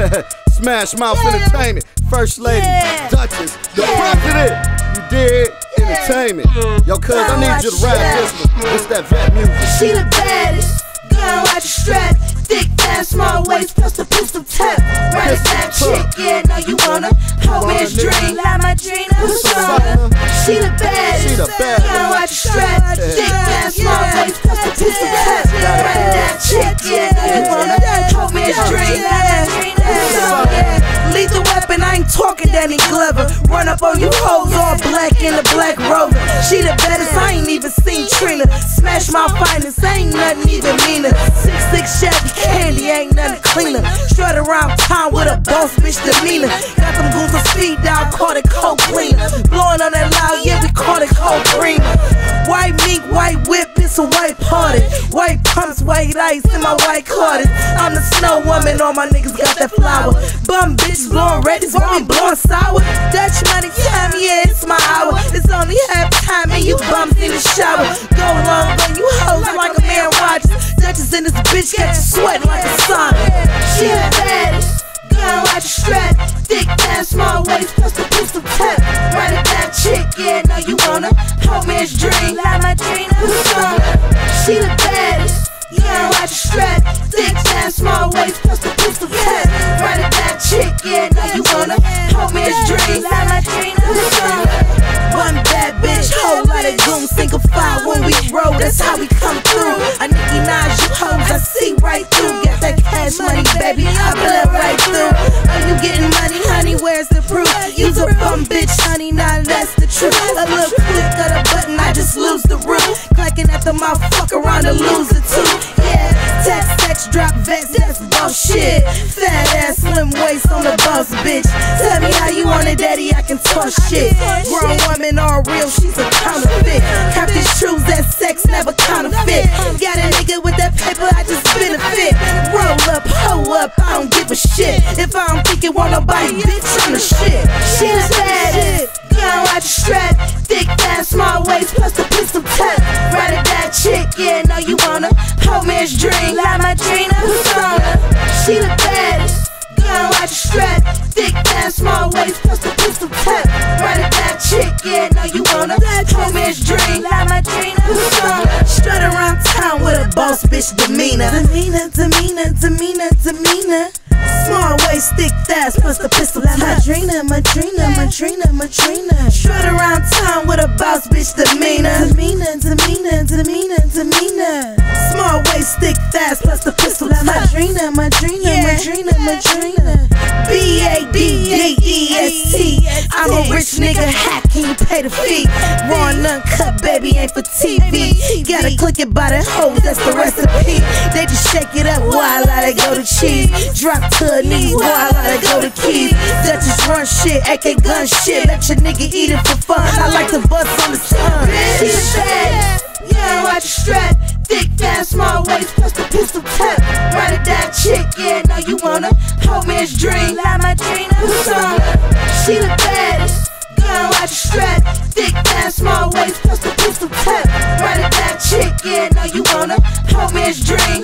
Smash Mouth Entertainment, First Lady, Duchess, the President. You dig? Entertainment. Yo, cuz, I need you to rap this one. It's that vet music. She the baddest. Gun watch the strap. Thick ass, small waist, plus the pistol tap. Ride a fat chick, yeah, know you wanna. Homie's dream, like my dream, persona. She the baddest. Gun watch the strap. Thick ass, small waist, plus the pistol tap. Ride a fat chick, yeah, know you wanna. Homie's dream, like my dream, persona. Lethal weapon, I ain't talking Danny Glover. Run up on you hoes all black in the Black Rover. She the baddest, I ain't even seen Trina. Smash my finest, ain't nothing even meaner. 6'6" Chevy Candy, ain't nothing cleaner. Strut around town with a boss bitch demeanor. Got them goons on speed dial, caught it cold cleaner. Blowing on that loud, yeah, we caught it cold creamer. White mink, white whip, it's a white party. White pumps, white ice in my white Carter. I'm the snow woman, all my niggas got that flower. Bum bitch blowing red, this why I'm blowing sour. Dutch money time, yeah, it's my hour. It's only half time and you bums in the shower. Go long, but you hoes like a man Rogers. Duchess in this bitch, got you sweating like a sauna. She the baddest. Gun watch the strap. Thick ass, small waist, plus the pistol tap. Ride a fat chick, yeah, know you wanna. Homie's dream, like my dream, persona. She the baddest. Gun watch the strap. Thick ass, small waist, plus the pistol tap. Ride a fat chick, yeah, know you wanna. Homie's dream, like my dream, persona. One bad bitch, whole lot of goons, single file when we roll, that's how we come through. A Nicki Minaj, you hoes, I see right through. Get that cash money, baby, I blood right through. Are you getting money, honey, where's the proof? You's a bum bitch, honey, nah, that's the truth. A little click of the button, I just lose the root. Clacking at the mouth, fuck around and lose it too. Yeah, text, sex, drop vets, that's bullshit. Fat ass, slim waist on the boss, bitch. Tell me how you want it, daddy, I can talk shit. Grown woman, all real, she's a counterfeit. Cop these shoes, that sex never counterfeit. Got a nigga with that paper, I just benefit. Roll up, hoe up, I don't give a shit. If I don't think it want nobody, bitch, I'm the shit. She the baddest. Gun watch the strap. Thick ass, small waist, plus the pistol tap. Ride a that chick, yeah, know you wanna. Homie's dream, like my dream, persona. She the baddest. Gun watch the strap. Thick ass, small waist, plus the pistol tap. Ride a that chick, yeah, know you wanna. Homie's dream, like my dream, persona. Strut around town with a boss bitch demeanor. Demeanor. Small waist, thick thighs, plus the pistol tap. Madrina. Strut around town with a boss bitch demeanor. Demeanor. Small waist, thick thighs, plus the pistol tap. Madrina. B-A-D-D-E-S-T. I'm a rich nigga, how can you pay the fee? Raw and uncut, baby, ain't for TV. Gotta click it by the hose, that's the recipe. They just shake it up while I let go to cheese. Drop to her knees while I let go to keys. Duchess run shit, AK gun shit. Let your nigga eat it for fun. I like to bust on the sun. She the baddest. Yeah, watch the strap. Thick ass, small waist, plus the pistol tap. Ride a that chick, yeah, know you wanna. Homie's dream, like my dream, persona. She the baddest. Gun watch the strap. Thick ass, small waist, plus the pistol tap. Ride a that chick, yeah, know you wanna. Homie's dream,